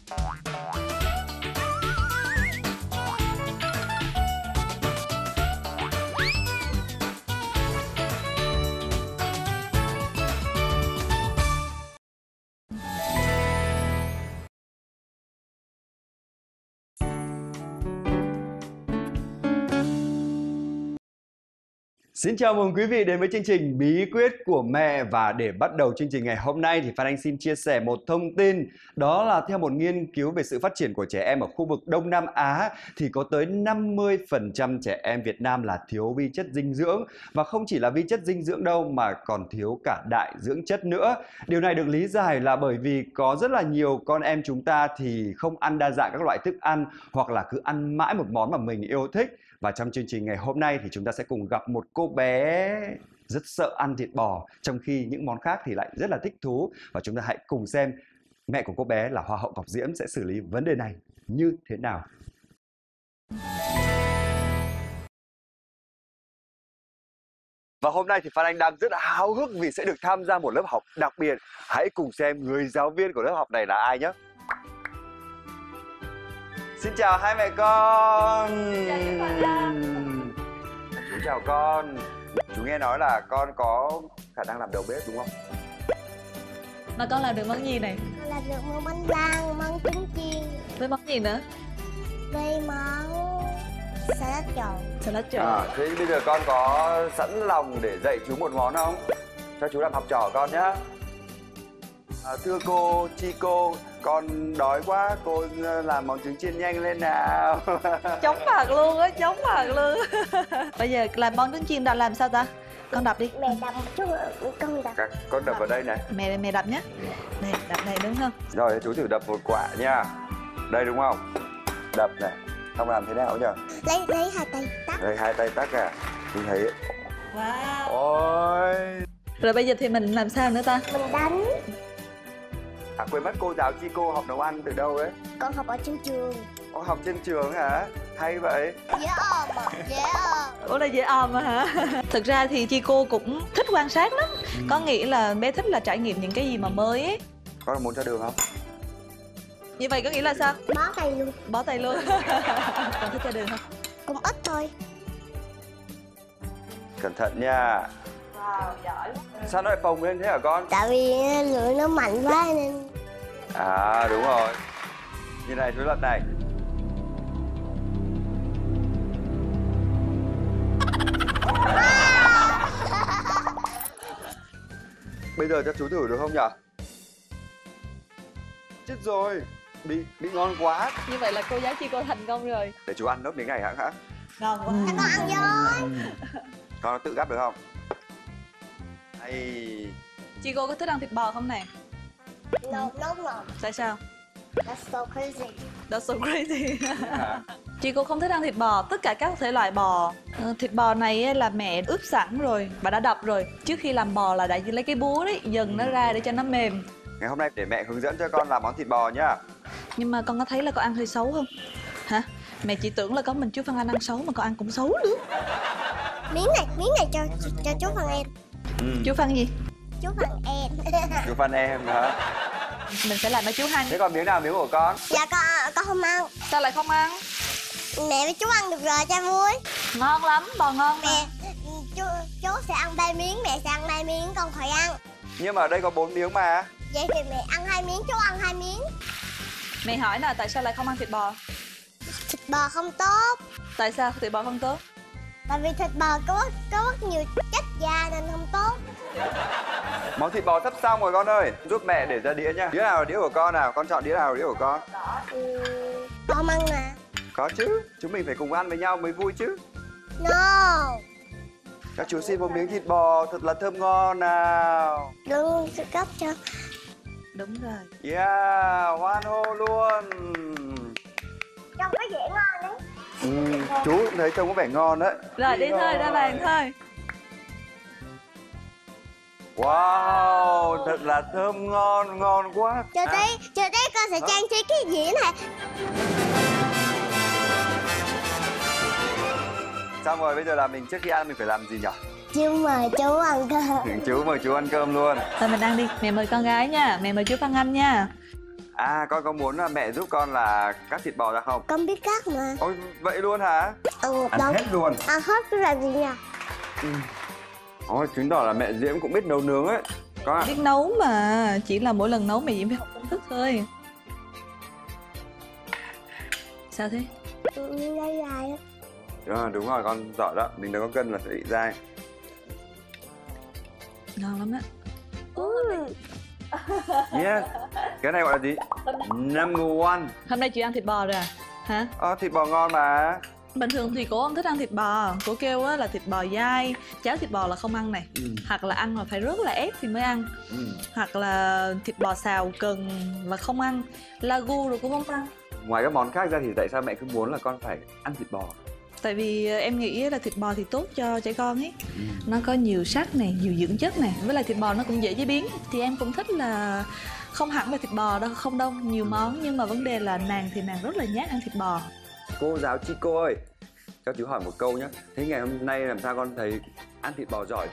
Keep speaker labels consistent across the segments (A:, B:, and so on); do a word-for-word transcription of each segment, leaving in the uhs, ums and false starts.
A: Xin chào mừng quý vị đến với chương trình Bí quyết của mẹ. Và để bắt đầu chương trình ngày hôm nay thì Phan Anh xin chia sẻ một thông tin. Đó là theo một nghiên cứu về sự phát triển của trẻ em ở khu vực Đông Nam Á thì có tới năm mươi phần trăm trẻ em Việt Nam là thiếu vi chất dinh dưỡng. Và không chỉ là vi chất dinh dưỡng đâu mà còn thiếu cả đại dưỡng chất nữa. Điều này được lý giải là bởi vì có rất là nhiều con em chúng ta thì không ăn đa dạng các loại thức ăn, hoặc là cứ ăn mãi một món mà mình yêu thích. Và trong chương trình ngày hôm nay thì chúng ta sẽ cùng gặp một cô bé rất sợ ăn thịt bò, trong khi những món khác thì lại rất là thích thú. Và chúng ta hãy cùng xem mẹ của cô bé là Hoa hậu Ngọc Diễm sẽ xử lý vấn đề này như thế nào. Và hôm nay thì Phan Anh đang rất háo hức vì sẽ được tham gia một lớp học đặc biệt. Hãy cùng xem người giáo viên của lớp học này là ai nhé. Xin chào hai mẹ con. Chú chào con. Chú nghe nói là con có khả năng làm đầu bếp đúng không?
B: Mà con làm được món gì này?
C: Con làm được món bánh rang, món trứng chiên.
B: Với món gì nữa?
C: Với món salad trộn.
B: Salad trộn.
A: À, thế bây giờ con có sẵn lòng để dạy chú một món không? Cho chú làm học trò con nhá. À, thưa cô, chi cô, con đói quá, cô làm món trứng chiên nhanh lên nào.
B: Chóng mặt luôn á, chóng mặt luôn. Bây giờ làm món trứng chiên đã làm sao ta? Con đập đi.
C: Mẹ đập một chút, con đập.
A: Các, con đập vào đây này.
B: Mẹ mẹ đập nhé. Này, đập này đúng không?
A: Rồi, chú thử đập một quả nha. Đây đúng không? Đập này. Không làm thế nào nhỉ?
C: Lấy lấy hai tay tắt.
A: Đây, hai tay tắt à. Mình thấy.
B: Wow.
A: Ôi.
B: Rồi bây giờ thì mình làm sao nữa ta?
C: Mình đánh.
A: À, quên mất cô giáo chi cô học nấu ăn từ đâu ấy?
C: Con học ở trên trường.
A: Cô học trên trường hả? Hay vậy.
C: Dễ ôm mà, dễ ôm.
B: Ủa là dễ ôm mà hả? Thực ra thì chi cô cũng thích quan sát lắm. Ừ. Có nghĩ là bé thích là trải nghiệm những cái gì mà mới ấy.
A: Con muốn cho đường không?
B: Như vậy có nghĩa là sao?
C: Bó tay luôn.
B: Bó tay luôn. Con thích cho đường không?
C: Cũng ít thôi.
A: Cẩn thận nha.
B: Wow, giỏi.
A: Sao nó lại phồng lên thế hả con?
C: Tại vì lửa nó mạnh quá nên.
A: À đúng rồi. Như này chú Lận này. Bây giờ cho chú thử được không nhỉ? Chết rồi. Bị bị ngon quá.
B: Như vậy là cô giáo chi cô thành công rồi.
A: Để chú ăn nốt miếng này hả hả?
B: Ngon quá.
C: Cho con ăn vô.
A: Con tự gắp được không? Hay...
B: Chi cô có thích ăn thịt bò không nè?
C: No, no, no.
B: Tại sao?
C: That's so crazy.
B: That's so crazy. Chị cô không thích ăn thịt bò, tất cả các thể loại bò. Ừ, thịt bò này là mẹ ướp sẵn rồi và đã đập rồi. Trước khi làm bò là đã lấy cái búa đấy, dần nó ra để cho nó mềm.
A: Ngày hôm nay để mẹ hướng dẫn cho con làm món thịt bò nhá.
B: Nhưng mà con có thấy là con ăn hơi xấu không? Hả? Mẹ chỉ tưởng là có mình chú Phan Anh ăn xấu mà con ăn cũng xấu nữa.
C: Miếng này, miếng này cho cho chú Phan Em.
A: Ừ.
B: Chú Phan gì?
C: Chú Phan Em.
A: Chú Phan Em hả?
B: Mình sẽ làm cho chú Hanh.
A: Thế còn miếng nào miếng của con?
C: Dạ con con không ăn.
B: Sao lại không ăn?
C: Mẹ với chú ăn được rồi cho vui.
B: Ngon lắm, bò ngon mà.
C: Mẹ, chú chú sẽ ăn ba miếng, mẹ sẽ ăn ba miếng, con khỏi ăn.
A: Nhưng mà ở đây có bốn miếng mà.
C: Vậy thì mẹ ăn hai miếng, chú ăn hai miếng.
B: Mẹ hỏi là tại sao lại không ăn thịt bò?
C: Thịt bò không tốt.
B: Tại sao thịt bò không tốt?
C: Tại vì thịt bò có có rất nhiều chất da nên không tốt.
A: Món thịt bò sắp xong rồi con ơi. Giúp mẹ để ra đĩa nha. Đĩa nào là đĩa của con nào? Con chọn đĩa nào là đĩa của con?
C: Ừ, con ăn mà.
A: Có chứ. Chúng mình phải cùng ăn với nhau mới vui chứ.
C: No.
A: Các chú xin một miếng thịt bò thật là thơm ngon nào.
C: Đừng cấp cho.
B: Đúng rồi.
A: Yeah, hoan hô luôn.
C: Trông có vẻ ngon đấy.
A: Ừ, chú cũng thấy trông có vẻ ngon đấy.
B: Rồi đi thôi, ra bàn thôi.
A: Wow, thật là thơm ngon, ngon quá.
C: Chờ tí, chờ tí con sẽ trang trí cái dĩa này.
A: Xong rồi, bây giờ là mình trước khi ăn mình phải làm gì nhỉ?
C: Chú mời chú ăn cơm.
A: Chú mời chú ăn cơm luôn.
B: Thôi mình ăn đi, mẹ mời con gái nha, mẹ mời chú Phan Anh nha.
A: À, con có muốn là mẹ giúp con là cắt thịt bò ra không?
C: Con biết cắt mà.
A: Ôi, vậy luôn hả?
C: Ừ,
A: Ăn
C: đâu.
A: hết luôn.
C: Ăn hết cái là gì nhỉ?
A: Ừ. Ôi, chứng tỏ là mẹ Diễm cũng biết nấu nướng ấy. Con ạ.
B: Biết nấu mà, chỉ là mỗi lần nấu mẹ Diễm phải học công thức thôi. Sao thế?
C: Ừ, dai dai á.
A: À, đúng rồi, con giỏi đó. Mình đâu có cân là sẽ bị dai.
B: Ngon lắm đó.
C: Ừ.
A: Yes. Cái này gọi là gì? Number one.
B: Hôm nay chị ăn thịt bò rồi à? Hả?
A: Ờ, thịt bò ngon mà.
B: Bình thường thì cô không thích ăn thịt bò. Cô kêu á là thịt bò dai, cháo thịt bò là không ăn này.
A: Ừ.
B: Hoặc là ăn là phải rất là ép thì mới ăn.
A: Ừ.
B: Hoặc là thịt bò xào cần là không ăn. Lagu rồi cũng không ăn.
A: Ngoài các món khác ra thì tại sao mẹ cứ muốn là con phải ăn thịt bò?
B: Tại vì em nghĩ là thịt bò thì tốt cho trẻ con ấy.
A: Ừ.
B: Nó có nhiều sắt này, nhiều dưỡng chất này. Với lại thịt bò nó cũng dễ chế biến. Thì em cũng thích là không hẳn là thịt bò đâu, không đâu, nhiều món. Nhưng mà vấn đề là nàng thì nàng rất là nhát ăn thịt bò.
A: Cô giáo Chico ơi, cho chú hỏi một câu nhé. Thế ngày hôm nay làm sao con thấy ăn thịt bò giỏi thế?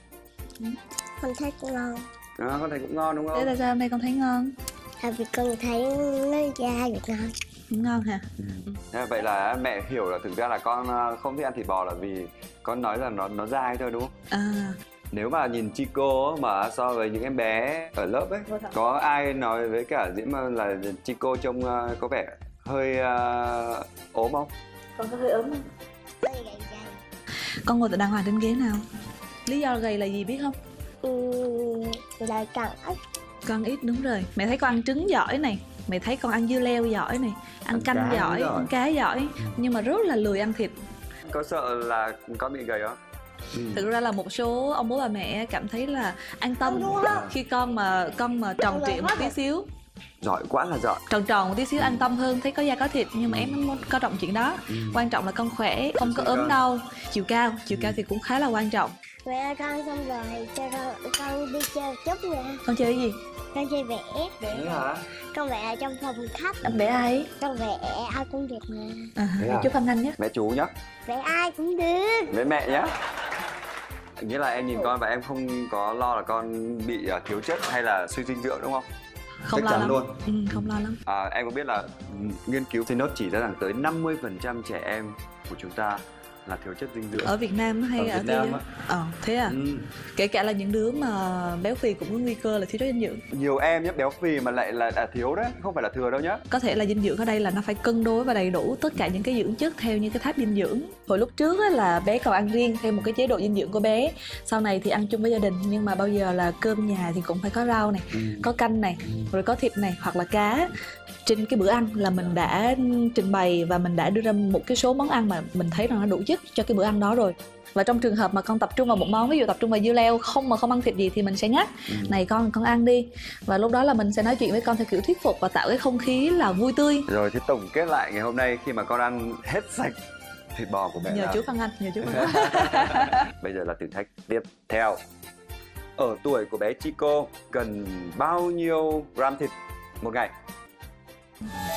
C: Con thấy ngon.
A: À, con thấy cũng ngon đúng
B: Thế
A: không?
B: là sao hôm nay con thấy ngon?
C: Tại vì con thấy nó dai được ngon.
B: Ngon hả?
A: Ừ. Thế vậy là mẹ hiểu là thực ra là con ờ, không thích ăn thịt bò là vì con nói là nó nó dai thôi đúng không?
B: À,
A: Nếu mà nhìn Chico mà so với những em bé ở lớp ấy, có ai nói với cả Diễm là Chico trông ờ, có vẻ hơi ờ, ốm không?
B: con có hơi ốm không?
C: Hơi gầy gầy.
B: Con ngồi đàng hoàng trên ghế nào? Lý do gầy là gì biết không?
C: Ừ, là cần ít.
B: Con ít đúng rồi. Mẹ thấy con ăn trứng giỏi này, mẹ thấy con ăn dưa leo giỏi này, ăn,
A: Ăn
B: canh
A: cá
B: giỏi,
A: giỏi.
B: ăn cá giỏi, nhưng mà rất là lười ăn thịt.
A: Có sợ là con bị gầy không? Ừ.
B: Thực ra là một số ông bố bà mẹ cảm thấy là an tâm
C: Đúng rồi.
B: khi con mà con mà tròn trịa một tí xíu,
A: Giỏi quá là giỏi.
B: tròn tròn một tí xíu an tâm hơn, thấy có da có thịt. Nhưng mà em không coi trọng chuyện đó.
A: Ừ.
B: Quan trọng là con khỏe, không có
A: Chiều
B: ốm
A: cao.
B: đâu. Chiều cao, chiều cao thì cũng khá là quan trọng.
C: Mẹ con xong rồi cho con, con đi chơi một chút nha.
B: Con chơi cái gì?
C: Con chơi vẽ.
A: Thế hả?
C: Con vẽ ở trong phòng khách.
B: Anh vẽ ai?
C: Con vẽ ai cũng được mà.
B: À,
A: Thế à?
B: chúc Phan Anh nhé.
A: Mẹ chú nhá.
C: Vẽ ai cũng được.
A: Với mẹ nhá. Nghĩa là em nhìn con và em không có lo là con bị uh, thiếu chất hay là suy dinh dưỡng đúng không?
B: Không
A: Chắc
B: lo
A: chắn
B: lắm.
A: luôn.
B: Ừ, không lo lắm.
A: À, em có biết là ừ, nghiên cứu thì nó chỉ ra rằng tới năm mươi phần trăm trẻ em của chúng ta là thiếu chất dinh dưỡng.
B: Ở Việt Nam hay
A: Ở
B: ở
A: Việt
B: Thế
A: Nam
B: giới?
A: á.
B: Ờ, thế à?
A: Ừ.
B: Kể cả là những đứa mà béo phì cũng có nguy cơ là thiếu chất dinh dưỡng.
A: Nhiều em nhé, béo phì mà lại là, là thiếu đấy, không phải là thừa đâu nhá.
B: Có thể là dinh dưỡng ở đây là nó phải cân đối và đầy đủ tất cả những cái dưỡng chất theo như cái tháp dinh dưỡng. Hồi lúc trước á, là bé còn ăn riêng theo một cái chế độ dinh dưỡng của bé. Sau này thì ăn chung với gia đình, nhưng mà bao giờ là cơm nhà thì cũng phải có rau này,
A: Ừ.
B: có canh này, rồi có thịt này hoặc là cá. Trên cái bữa ăn là mình đã trình bày và mình đã đưa ra một cái số món ăn mà mình thấy rằng nó đủ chất cho cái bữa ăn đó rồi. Và trong trường hợp mà con tập trung vào một món, ví dụ tập trung vào dưa leo không mà không ăn thịt gì thì mình sẽ nhắc
A: Ừ.
B: này con con ăn đi. Và lúc đó là mình sẽ nói chuyện với con theo kiểu thuyết phục và tạo cái không khí là vui tươi.
A: Rồi thì tổng kết lại ngày hôm nay khi mà con ăn hết sạch thịt bò của mẹ
B: Nhờ
A: là...
B: chú Phan Anh, nhờ chú Phan Anh.
A: Bây giờ là thử thách tiếp theo. Ở tuổi của bé Chico cần bao nhiêu gram thịt một ngày?